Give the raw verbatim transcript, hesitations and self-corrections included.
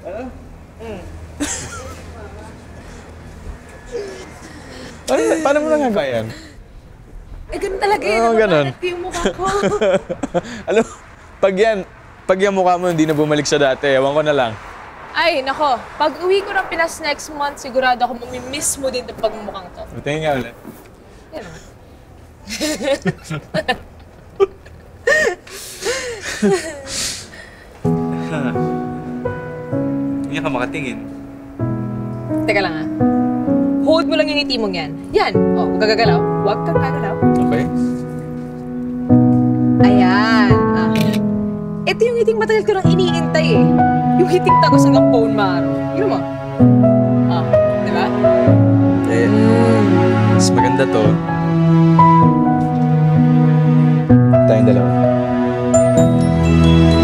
Ano? Mm. Paano, paano mo nagagawa yan? Eh, ganun talaga yun. Oo, ganun. Nababanat ko yung mukha ko. Alam, pag yan, pag yung mukha mo hindi na bumalik sa dati, ewan ko na lang. Ay, nako. Pag uwi ko ng Pinas next month, sigurado ako mamimiss mo din ang pagmumukhang to. Tingin nga ulit. Yan o. Hindi ka makatingin. Teka lang ah. Hold mo lang yung ngiti mong yan. Yan. O, huwag kang gagalaw. Huwag kang gagalaw. Okay. Ayan. Ah. Ito yung ngiting matagal ko nang iniintay eh. Yung ngiting tagos hanggang bone marrow. Yun mo. Ah, di ba? Eh, mas maganda to. Tayong dalawa.